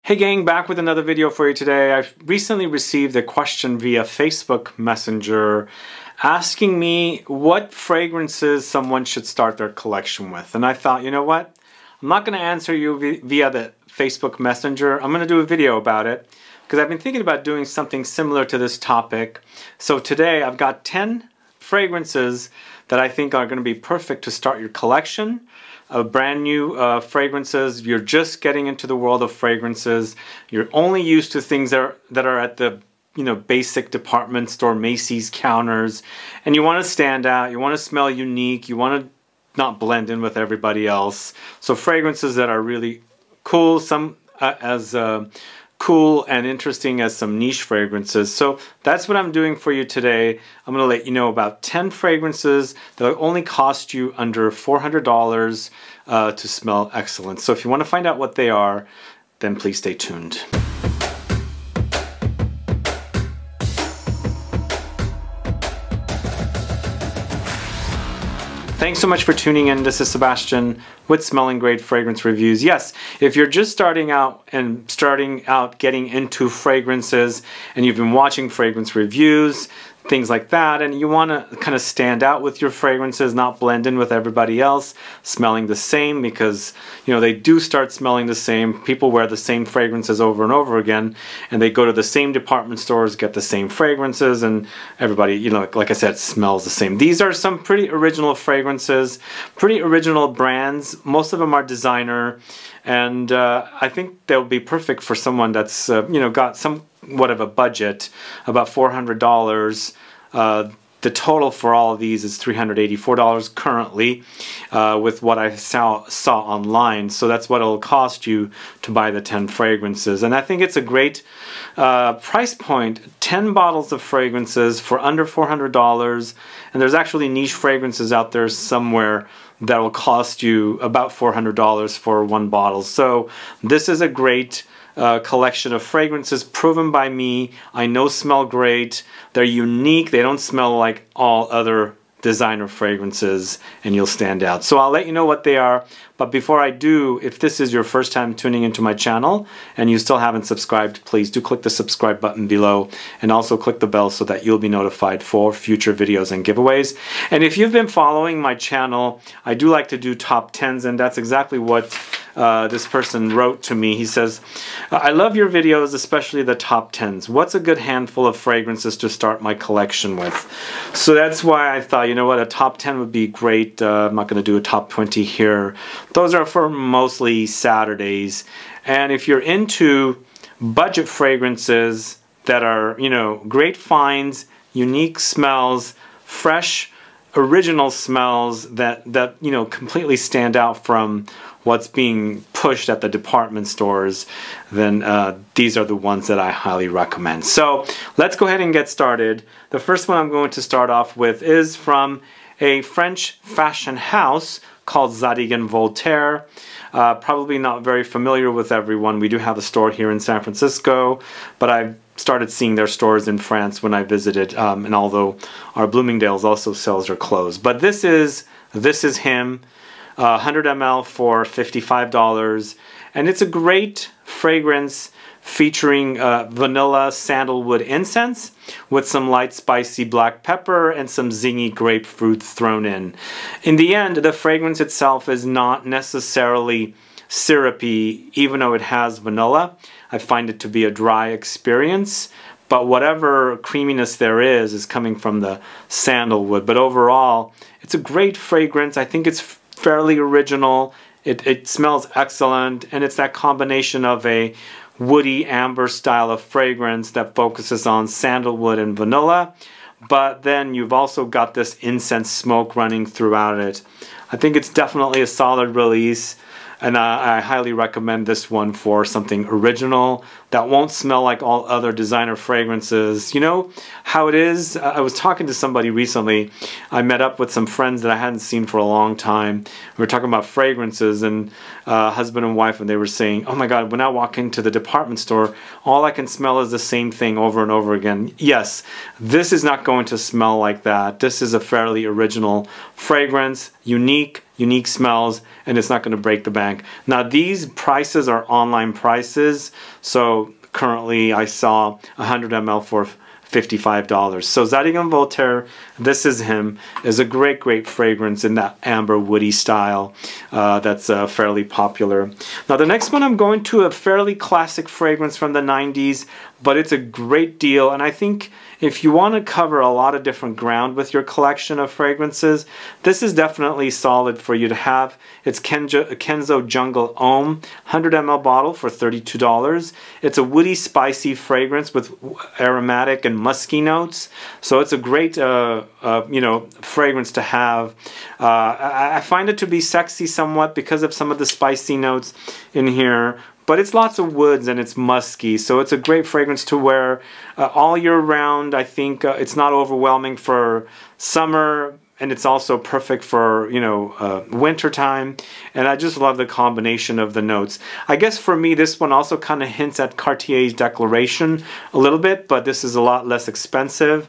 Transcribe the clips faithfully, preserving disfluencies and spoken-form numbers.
Hey gang, back with another video for you today. I've recently received a question via Facebook Messenger asking me what fragrances someone should start their collection with. And I thought, you know what? I'm not going to answer you via the Facebook Messenger. I'm going to do a video about it because I've been thinking about doing something similar to this topic. So today I've got ten fragrances that I think are going to be perfect to start your collection. Uh, brand new uh, fragrances. You're just getting into the world of fragrances. You're only used to things that are, that are at the you know basic department store Macy's counters, and you want to stand out. You want to smell unique. You want to not blend in with everybody else. So fragrances that are really cool, some uh, as uh, cool and interesting as some niche fragrances. So that's what I'm doing for you today. I'm going to let you know about ten fragrances that will only cost you under four hundred dollars uh, to smell excellent. So if you want to find out what they are, then please stay tuned. Thanks so much for tuning in. This is Sebastian with Smelling Great Fragrance Reviews. Yes, if you're just starting out and starting out getting into fragrances and you've been watching fragrance reviews, things like that, and you want to kind of stand out with your fragrances, not blend in with everybody else, smelling the same, because you know they do start smelling the same. People wear the same fragrances over and over again, and they go to the same department stores, get the same fragrances, and everybody, you know, like, like I said, smells the same. These are some pretty original fragrances, pretty original brands. Most of them are designer, and uh, I think they'll be perfect for someone that's uh, you know got somewhat of a budget, about four hundred dollars. Uh, the total for all of these is three hundred eighty-four dollars currently uh, with what I saw, saw online. So that's what it'll cost you to buy the ten fragrances. And I think it's a great uh, price point. ten bottles of fragrances for under four hundred dollars. And there's actually niche fragrances out there somewhere that will cost you about four hundred dollars for one bottle. So this is a great Uh, collection of fragrances proven by me. I know smell great. They're unique. They don't smell like all other designer fragrances, and you'll stand out. So I'll let you know what they are. But before I do, if this is your first time tuning into my channel and you still haven't subscribed, please do click the subscribe button below and also click the bell so that you'll be notified for future videos and giveaways. And if you've been following my channel, I do like to do top tens, and that's exactly what uh, this person wrote to me. He says, I love your videos, especially the top tens. What's a good handful of fragrances to start my collection with? So that's why I thought, you know what, a top ten would be great. Uh, I'm not going to do a top twenty here. Those are for mostly Saturdays. And if you're into budget fragrances that are, you know, great finds, unique smells, fresh, original smells that, that you know, completely stand out from what's being pushed at the department stores, then uh, these are the ones that I highly recommend. So let's go ahead and get started. The first one I'm going to start off with is from a French fashion house called Zadig and Voltaire. Uh, probably not very familiar with everyone. We do have a store here in San Francisco, but I've started seeing their stores in France when I visited, um, and although our Bloomingdale's also sells their clothes. But this is, this is him, uh, one hundred milliliters for fifty-five dollars, and it's a great fragrance featuring uh, vanilla sandalwood incense with some light spicy black pepper and some zingy grapefruit thrown in. In the end, the fragrance itself is not necessarily syrupy, even though it has vanilla. I find it to be a dry experience, but whatever creaminess there is is coming from the sandalwood. But overall, it's a great fragrance. I think it's fairly original. It, it smells excellent, and it's that combination of a woody amber style of fragrance that focuses on sandalwood and vanilla, but then you've also got this incense smoke running throughout it. I think it's definitely a solid release, and I, I highly recommend this one for something original that won't smell like all other designer fragrances. You know how it is? I was talking to somebody recently. I met up with some friends that I hadn't seen for a long time. We were talking about fragrances, and uh, husband and wife, and they were saying, oh my God, when I walk into the department store, all I can smell is the same thing over and over again. Yes, this is not going to smell like that. This is a fairly original fragrance. unique, unique smells, and it's not going to break the bank. Now these prices are online prices, so currently I saw one hundred milliliters for fifty-five dollars. So Zadig and Voltaire, this is him, is a great, great fragrance in that amber woody style uh, that's uh, fairly popular. Now the next one, I'm going to a fairly classic fragrance from the nineties, but it's a great deal, and I think if you want to cover a lot of different ground with your collection of fragrances, this is definitely solid for you to have. It's Kenzo, Kenzo Jungle Homme, one hundred milliliter bottle for thirty-two dollars. It's a woody, spicy fragrance with aromatic and musky notes. So it's a great, uh, uh, you know, fragrance to have. Uh, I, I find it to be sexy somewhat because of some of the spicy notes in here. But it's lots of woods and it's musky, so it's a great fragrance to wear uh, all year round. I think uh, it's not overwhelming for summer, and it's also perfect for, you know, uh, winter time. And I just love the combination of the notes. I guess for me, this one also kind of hints at Cartier's Declaration a little bit, but this is a lot less expensive.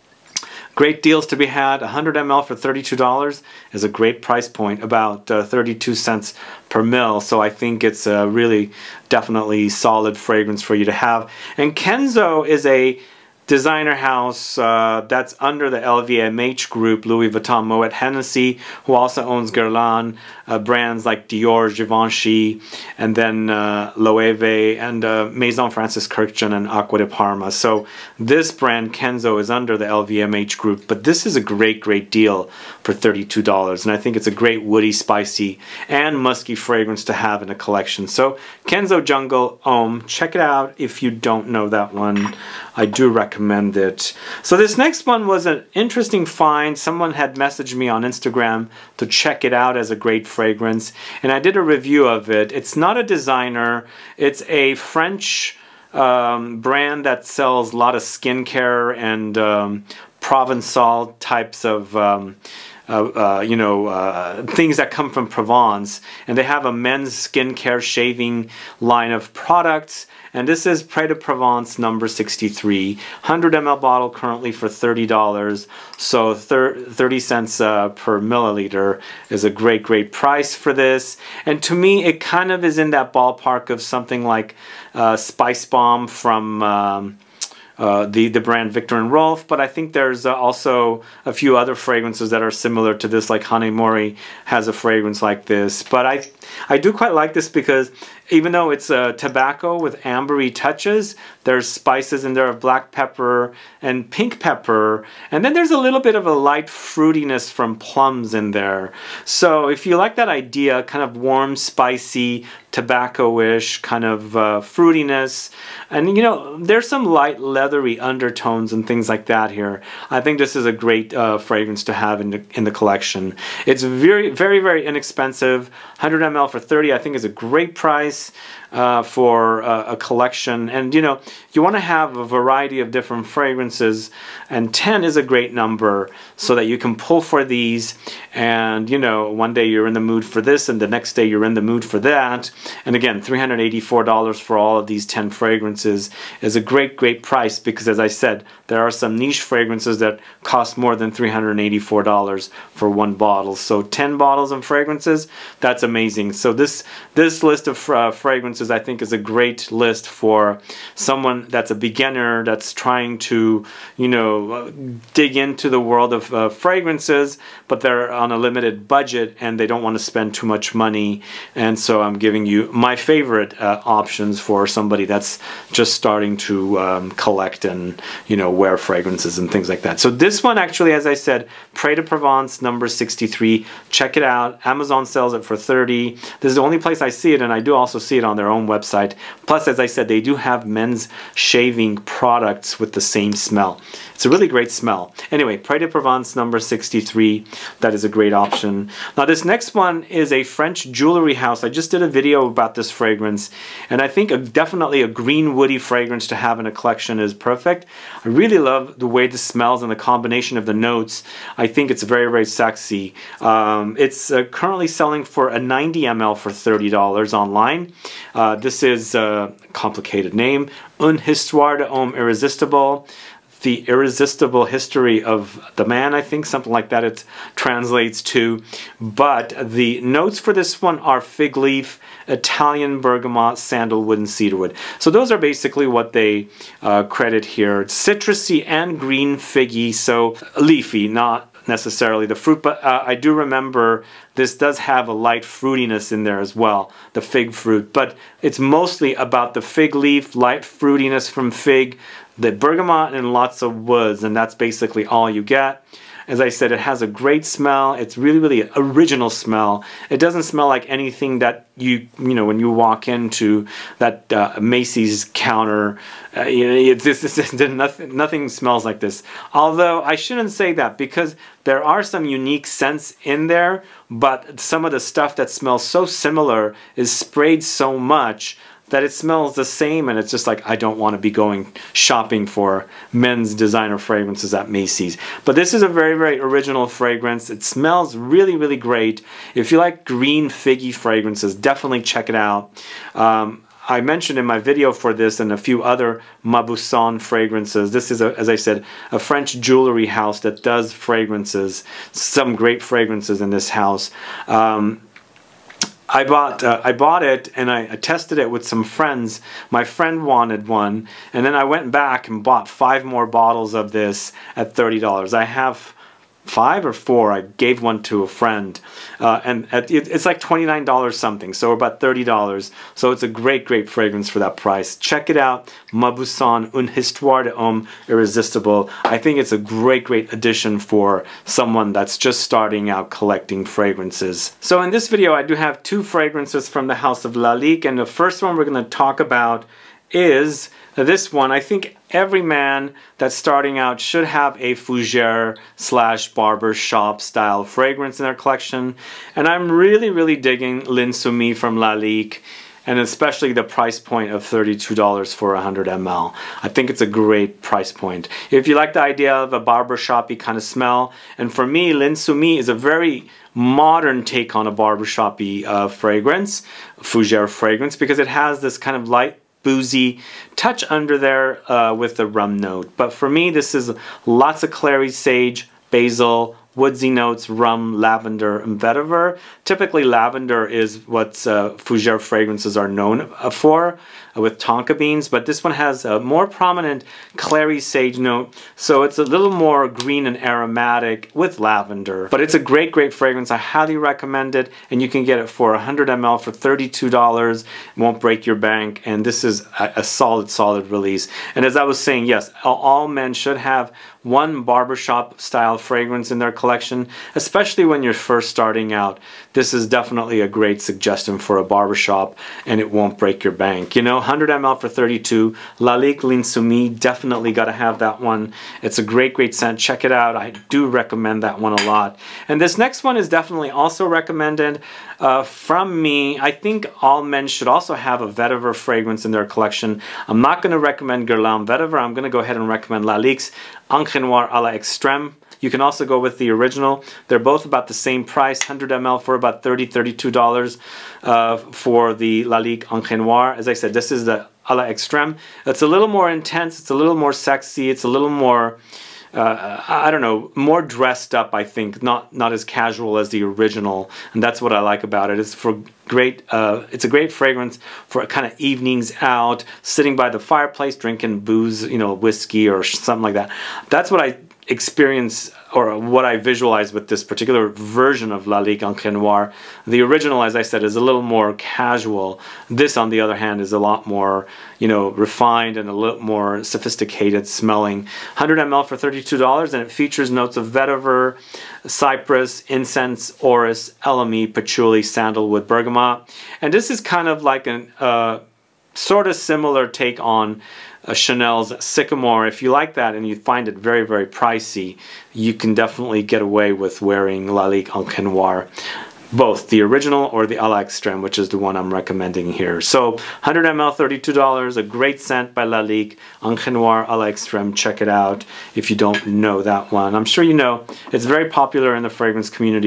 Great deals to be had. one hundred milliliters for thirty-two dollars is a great price point, about uh, thirty-two cents per mil. So I think it's a really definitely solid fragrance for you to have. And Kenzo is a designer house uh, that's under the L V M H group, Louis Vuitton, Moet Hennessy, who also owns Guerlain, uh, brands like Dior, Givenchy, and then uh, Loewe, and uh, Maison Francis Kurkdjian and Acqua di Parma. So this brand, Kenzo, is under the L V M H group, but this is a great, great deal for thirty-two dollars, and I think it's a great woody, spicy, and musky fragrance to have in a collection. So Kenzo Jungle Homme, check it out if you don't know that one. I do recommend it. So this next one was an interesting find. Someone had messaged me on Instagram to check it out as a great fragrance, and I did a review of it. It's not a designer. It's a French um, brand that sells a lot of skincare and um, Provençal types of um, Uh, uh, you know, uh, things that come from Provence, and they have a men's skincare shaving line of products, and this is Près de Provence number sixty-three, one hundred milliliter bottle, currently for thirty dollars, so thirty cents uh, per milliliter is a great, great price for this. And to me, it kind of is in that ballpark of something like uh, Spice Bomb from um, Uh, the, the brand Viktor and Rolf, but I think there's uh, also a few other fragrances that are similar to this, like Hanemori has a fragrance like this. But I, I do quite like this because even though it's uh, tobacco with ambery touches, there's spices in there of black pepper and pink pepper, and then there's a little bit of a light fruitiness from plums in there. So if you like that idea, kind of warm, spicy, tobacco-ish kind of uh, fruitiness, and you know, there's some light leathery undertones and things like that here. I think this is a great uh, fragrance to have in the, in the collection. It's very, very, very inexpensive. one hundred milliliters for thirty dollars I think is a great price uh, for uh, a collection. And you know, you want to have a variety of different fragrances, and ten is a great number so that you can pull for these, and you know, one day you're in the mood for this and the next day you're in the mood for that. And again, three hundred eighty-four dollars for all of these ten fragrances is a great, great price, because as I said, there are some niche fragrances that cost more than three hundred eighty-four dollars for one bottle. So ten bottles of fragrances, that's amazing. So this this list of uh, fragrances, I think, is a great list for someone that's a beginner, that's trying to, you know, uh, dig into the world of uh, fragrances, but they're on a limited budget and they don't want to spend too much money. And so I'm giving you my favorite uh, options for somebody that's just starting to um, collect and, you know, wear fragrances and things like that. So this one, actually, as I said, Près de Provence number sixty-three. Check it out. Amazon sells it for thirty dollars. This is the only place I see it, and I do also see it on their own website. Plus, as I said, they do have men's shaving products with the same smell. It's a really great smell. Anyway, Près de Provence number sixty-three. That is a great option. Now, this next one is a French jewelry house. I just did a video about this fragrance, and I think a, definitely a green woody fragrance to have in a collection is perfect. I really love the way this smells and the combination of the notes. I think it's very, very sexy. Um, it's uh, currently selling for a ninety milliliters for thirty dollars online. Uh, this is a complicated name. Une Histoire d'Homme Irrésistible. the irresistible history of the man, I think, something like that it translates to. But the notes for this one are fig leaf, Italian bergamot, sandalwood, and cedarwood. So those are basically what they uh, credit here. It's citrusy and green figgy, so leafy, not necessarily the fruit, but uh, I do remember this does have a light fruitiness in there as well, the fig fruit, but it's mostly about the fig leaf, light fruitiness from fig, the bergamot, and lots of woods, and that's basically all you get. As I said, it has a great smell. It's really, really original smell. It doesn't smell like anything that you, you know, when you walk into that uh, Macy's counter, uh, you know, it's, it's, it's, nothing, nothing smells like this. Although I shouldn't say that, because there are some unique scents in there, but some of the stuff that smells so similar is sprayed so much that it smells the same, and it's just like, I don't want to be going shopping for men's designer fragrances at Macy's. But this is a very, very original fragrance. It smells really, really great. If you like green figgy fragrances, definitely check it out. Um, I mentioned in my video for this and a few other Mauboussin fragrances. This is, a, as I said, a French jewelry house that does fragrances, some great fragrances in this house. Um, I bought uh, I bought it, and I, I tested it with some friends. My friend wanted one, and then I went back and bought five more bottles of this at thirty dollars. I have five or four. I gave one to a friend, uh, and at, it, it's like twenty-nine dollars something, so about thirty dollars. So it's a great, great fragrance for that price. Check it out, Mauboussin, Une Histoire de Homme Irrésistible. I think it's a great, great addition for someone that's just starting out collecting fragrances. So in this video, I do have two fragrances from the house of Lalique, and the first one we're going to talk about is this one. I think every man that's starting out should have a fougere slash barber shop style fragrance in their collection, and I'm really, really digging L'Insoumis from Lalique, and especially the price point of thirty-two dollars for one hundred milliliters. I think it's a great price point. If you like the idea of a barbershoppy kind of smell, and for me, L'Insoumis is a very modern take on a barbershoppy uh, fragrance, fougere fragrance, because it has this kind of light boozy touch under there uh, with the rum note. But for me, this is lots of clary sage, basil, woodsy notes, rum, lavender, and vetiver. Typically, lavender is what uh, fougere fragrances are known for, uh, with tonka beans, but this one has a more prominent clary sage note, so it's a little more green and aromatic with lavender. But it's a great, great fragrance. I highly recommend it, and you can get it for one hundred milliliters for thirty-two dollars. It won't break your bank, and this is a, a solid, solid release. And as I was saying, yes, all, all men should have one barbershop style fragrance in their collection, especially when you're first starting out. This is definitely a great suggestion for a barbershop, and it won't break your bank. You know, one hundred milliliters for thirty-two. Lalique L'Insoumis, definitely got to have that one. It's a great, great scent. Check it out. I do recommend that one a lot. And this next one is definitely also recommended uh, from me. I think all men should also have a vetiver fragrance in their collection. I'm not going to recommend Guerlain vetiver. I'm going to go ahead and recommend Lalique's Encre Noire à la Extrême. You can also go with the original. They're both about the same price, one hundred milliliters for about thirty, thirty-two dollars uh, for the Lalique Encre Noire. As I said, this is the à la Extrême. It's a little more intense, it's a little more sexy, it's a little more, uh, I don't know, more dressed up, I think, not not as casual as the original, and that's what I like about it. It's for great, uh, it's a great fragrance for kind of evenings out, sitting by the fireplace, drinking booze, you know, whiskey or something like that. That's what I experience, or what I visualize with this particular version of Lalique Encre Noire. The original, as I said, is a little more casual. This, on the other hand, is a lot more, you know, refined and a little more sophisticated smelling. one hundred milliliters for thirty-two dollars, and it features notes of vetiver, cypress, incense, orris, elemi, patchouli, sandalwood, bergamot. And this is kind of like an uh, sort of similar take on Uh, Chanel's Sycamore. If you like that and you find it very, very pricey, you can definitely get away with wearing Lalique Encre Noire, both the original or the à la Extrême, which is the one I'm recommending here. So one hundred milliliters, thirty-two dollars, a great scent by Lalique Encre Noire à la Extrême. Check it out if you don't know that one. I'm sure you know. It's very popular in the fragrance community.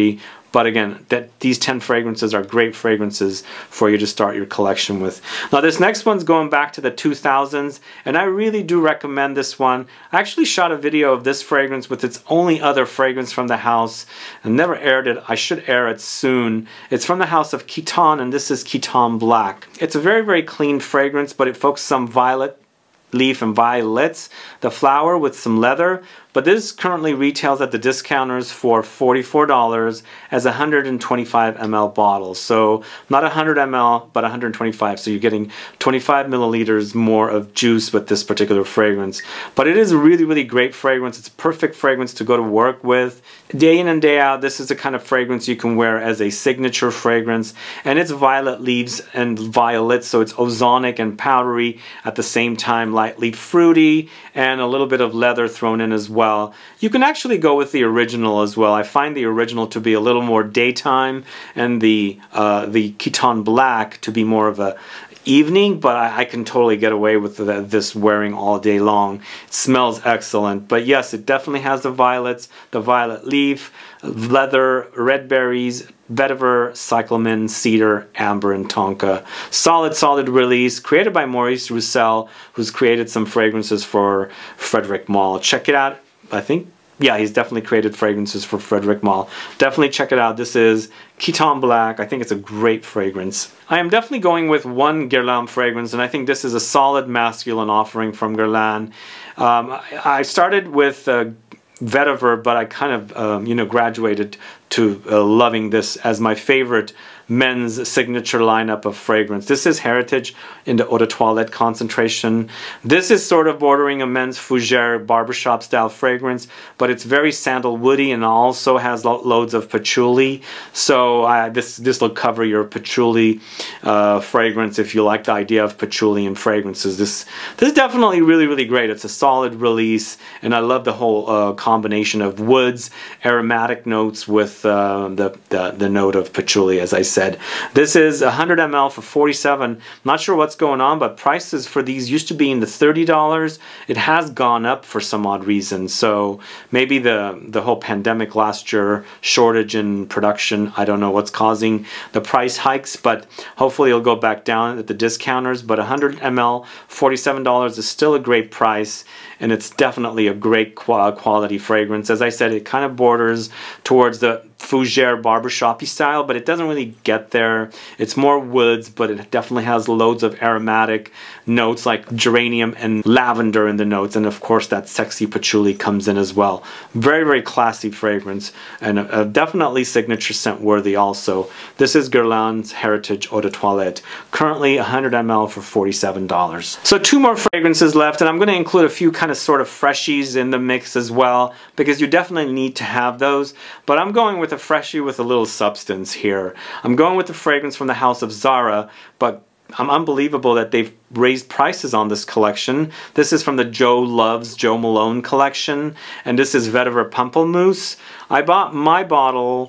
But again, that these ten fragrances are great fragrances for you to start your collection with. Now this next one's going back to the two thousands, and I really do recommend this one. I actually shot a video of this fragrance with its only other fragrance from the house and never aired it. I should air it soon. It's from the house of Khitan, and this is Khitan Black. It's a very, very clean fragrance, but it focuses on violet leaf and violets, the flower with some leather. But this currently retails at the discounters for forty-four dollars as a one hundred twenty-five milliliter bottle. So not one hundred milliliters, but one hundred twenty-five. So you're getting twenty-five milliliters more of juice with this particular fragrance. But it is a really, really great fragrance. It's a perfect fragrance to go to work with. Day in and day out, this is the kind of fragrance you can wear as a signature fragrance. And it's violet leaves and violets, so it's ozonic and powdery at the same time, lightly fruity, and a little bit of leather thrown in as well. You can actually go with the original as well. I find the original to be a little more daytime, and the uh, the Khitan Black to be more of a evening, but I, I can totally get away with the, this wearing all day long. It smells excellent. But yes, it definitely has the violets, the violet leaf, leather, red berries, vetiver, cyclamen, cedar, amber, and tonka. Solid, solid release, created by Maurice Roussel, who's created some fragrances for Frederic Malle. Check it out. I think, yeah, he's definitely created fragrances for Frederic Malle. Definitely check it out. This is Khitan Black. I think it's a great fragrance. I am definitely going with one Guerlain fragrance, and I think this is a solid masculine offering from Guerlain. Um, I started with uh, vetiver, but I kind of, um, you know, graduated to uh, loving this as my favorite men's signature lineup of fragrance. This is Heritage in the Eau de Toilette concentration. This is sort of bordering a men's fougere barbershop style fragrance, but it's very sandalwoody and also has lo loads of patchouli. So uh, this this will cover your patchouli uh, fragrance if you like the idea of patchouli in fragrances. This this is definitely really, really great. It's a solid release, and I love the whole uh, combination of woods, aromatic notes with uh, the, the the note of patchouli, as I said. Said. This is one hundred milliliters for forty-seven dollars. Not sure what's going on, but prices for these used to be in the thirty dollars. It has gone up for some odd reason. So maybe the, the whole pandemic last year, shortage in production, I don't know what's causing the price hikes, but hopefully it'll go back down at the discounters. But one hundred milliliters, forty-seven dollars is still a great price, and it's definitely a great quality fragrance. As I said, it kind of borders towards the fougere barbershop-y style, but it doesn't really get there. It's more woods, but it definitely has loads of aromatic notes like geranium and lavender in the notes, and of course that sexy patchouli comes in as well. Very, very classy fragrance, and a, a definitely signature scent worthy also. This is Guerlain's Heritage Eau de Toilette, currently one hundred milliliters for forty-seven dollars. So two more fragrances left, and I'm going to include a few kind of sort of freshies in the mix as well, because you definitely need to have those, but I'm going with a freshie with a little substance here. I'm going with the fragrance from the house of Zara, but I'm unbelievable that they've raised prices on this collection. This is from the Joe Loves Jo Malone collection, and this is Vetiver Pamplemousse. I bought my bottle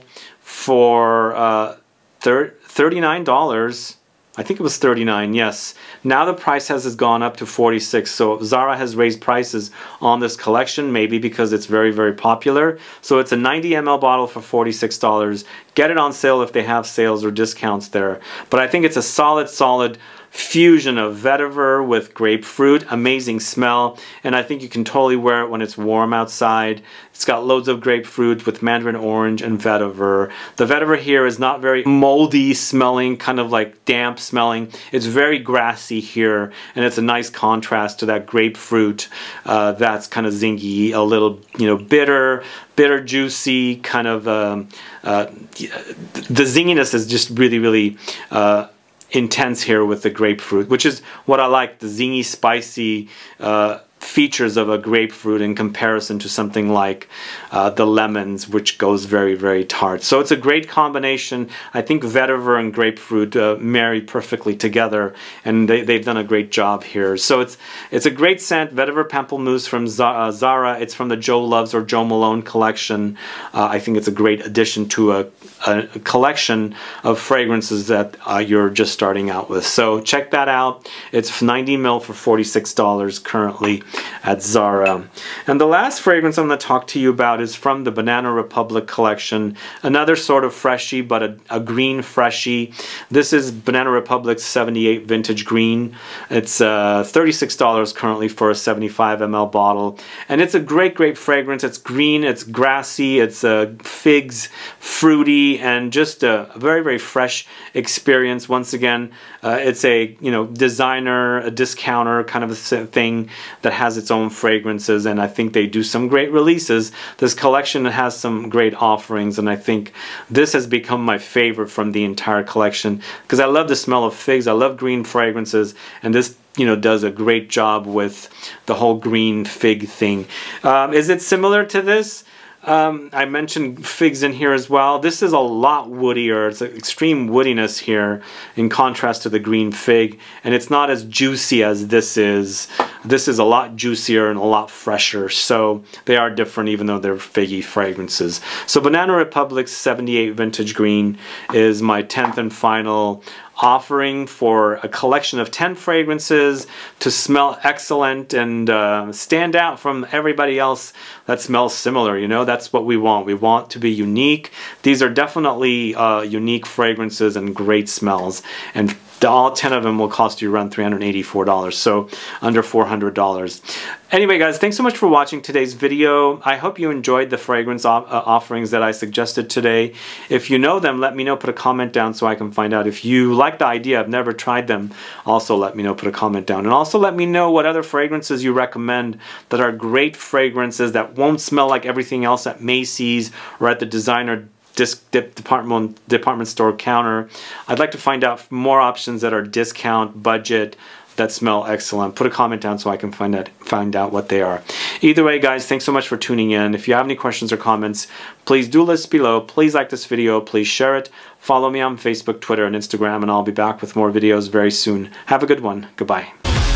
for uh, thirty-nine dollars. I think it was thirty-nine, yes. Now the price has, has gone up to forty-six, so Zara has raised prices on this collection, maybe because it's very, very popular. So it's a ninety milliliter bottle for forty-six dollars. Get it on sale if they have sales or discounts there. But I think it's a solid, solid fusion of vetiver with grapefruit, amazing smell, and I think you can totally wear it when it's warm outside. It's got loads of grapefruit with mandarin orange and vetiver. The vetiver here is not very moldy smelling, kind of like damp smelling. It's very grassy here, and it's a nice contrast to that grapefruit uh, that's kind of zingy, a little, you know, bitter, bitter, juicy, kind of, um, uh, the zinginess is just really, really uh, intense here with the grapefruit, which is what I like, the zingy, spicy uh, features of a grapefruit in comparison to something like uh, the lemons, which goes very, very tart. So it's a great combination. I think vetiver and grapefruit uh, marry perfectly together, and they, they've done a great job here. So it's it's a great scent, Vetiver Pamplemousse from Zara. It's from the Joe Loves or Jo Malone collection. Uh, I think it's a great addition to a a collection of fragrances that uh, you're just starting out with. So check that out. It's ninety mil for forty-six dollars currently at Zara. And the last fragrance I'm going to talk to you about is from the Banana Republic collection. Another sort of freshie, but a, a green freshie. This is Banana Republic's seventy-eight Vintage Green. It's uh, thirty-six dollars currently for a seventy-five milliliter bottle. And it's a great, great fragrance. It's green, it's grassy, it's uh, figs, fruity, and just a very, very fresh experience. Once again, uh, it's a you know designer, a discounter kind of a thing that has its own fragrances, and I think they do some great releases. This collection has some great offerings, and I think this has become my favorite from the entire collection because I love the smell of figs. I love green fragrances, and this you know does a great job with the whole green fig thing. Um, is it similar to this? Um, I mentioned figs in here as well. This is a lot woodier. It's an extreme woodiness here in contrast to the green fig, and it's not as juicy as this is. This is a lot juicier and a lot fresher, so they are different even though they're figgy fragrances. So Banana Republic's seventy-eight Vintage Green is my tenth and final offering for a collection of ten fragrances to smell excellent and uh, stand out from everybody else that smells similar. You know, that's what we want. We want to be unique. These are definitely uh, unique fragrances and great smells, and all ten of them will cost you around three hundred eighty-four dollars, so under four hundred dollars. Anyway, guys, thanks so much for watching today's video. I hope you enjoyed the fragrance uh, offerings that I suggested today. If you know them, let me know. Put a comment down so I can find out. If you like the idea, I've never tried them, also let me know. Put a comment down. And also let me know what other fragrances you recommend that are great fragrances that won't smell like everything else at Macy's or at the designer Disc dip department department store counter. I'd like to find out more options that are discount, budget, that smell excellent. Put a comment down so I can find out find out what they are. Either way, guys, thanks so much for tuning in. If you have any questions or comments, please do list below. Please like this video. Please share it. Follow me on Facebook, Twitter, and Instagram, and I'll be back with more videos very soon. Have a good one. Goodbye.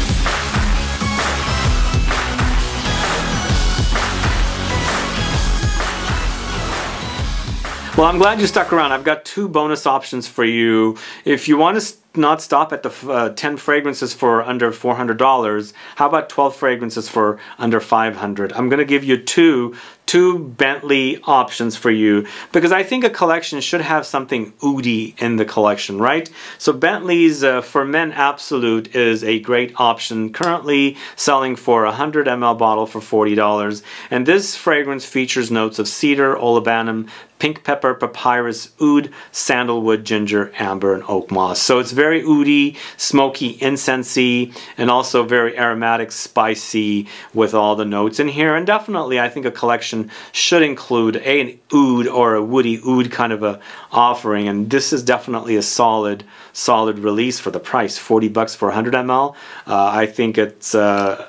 Well, I'm glad you stuck around. I've got two bonus options for you. If you want to not stop at the uh, ten fragrances for under four hundred dollars, how about twelve fragrances for under five hundred dollars? I'm going to give you two, two Bentley options for you because I think a collection should have something oody in the collection, right? So Bentley's uh, For Men Absolute is a great option, currently selling for a one hundred milliliter bottle for forty dollars. And this fragrance features notes of cedar, olibanum, pink pepper, papyrus, oud, sandalwood, ginger, amber, and oak moss. So it's very oudy, smoky, incensey, and also very aromatic, spicy with all the notes in here. And definitely I think a collection should include a, an oud or a woody oud kind of a offering. And this is definitely a solid, solid release for the price. forty bucks for one hundred milliliters. Uh, I think it's... Uh,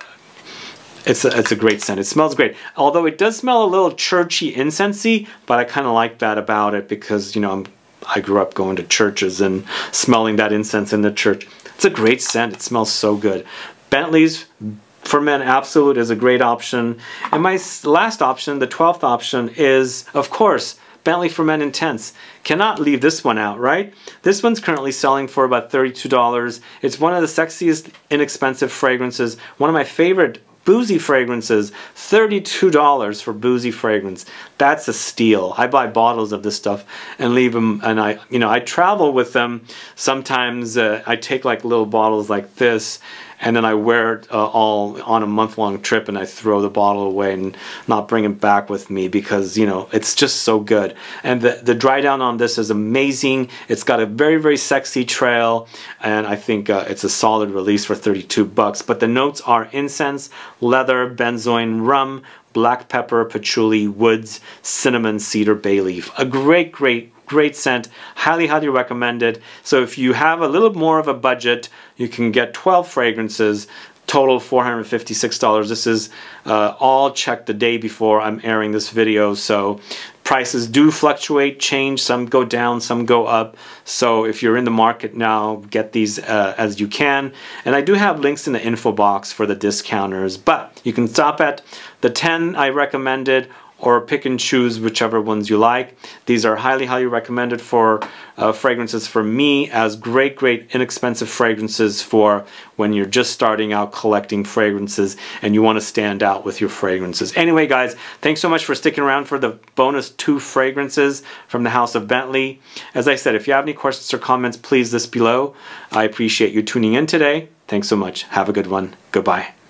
It's a, it's a great scent. It smells great. Although it does smell a little churchy, incensey, but I kind of like that about it because, you know, I'm, I grew up going to churches and smelling that incense in the church. It's a great scent. It smells so good. Bentley's For Men Absolute is a great option. And my last option, the twelfth option, is, of course, Bentley For Men Intense. Cannot leave this one out, right? This one's currently selling for about thirty-two dollars. It's one of the sexiest, inexpensive fragrances. One of my favorite boozy fragrances. thirty-two dollars for boozy fragrance. That's a steal. I buy bottles of this stuff and leave them, and I, you know, I travel with them. Sometimes uh, I take like little bottles like this, and then I wear it uh, all on a month-long trip, and I throw the bottle away and not bring it back with me because, you know, it's just so good. And the, the dry down on this is amazing. It's got a very, very sexy trail, and I think uh, it's a solid release for thirty-two bucks. But the notes are incense, leather, benzoin, rum, black pepper, patchouli, woods, cinnamon, cedar, bay leaf. A great, great, great scent. Highly, highly recommended. So if you have a little more of a budget, you can get twelve fragrances, total four hundred fifty-six dollars. This is uh, all checked the day before I'm airing this video, so prices do fluctuate, change. Some go down, some go up. So if you're in the market now, get these uh, as you can. And I do have links in the info box for the discounters, but you can stop at the ten I recommended, or pick and choose whichever ones you like. These are highly, highly recommended for uh, fragrances for me as great, great inexpensive fragrances for when you're just starting out collecting fragrances and you want to stand out with your fragrances. Anyway, guys, thanks so much for sticking around for the bonus two fragrances from the House of Bentley. As I said, if you have any questions or comments, please list below. I appreciate you tuning in today. Thanks so much. Have a good one. Goodbye.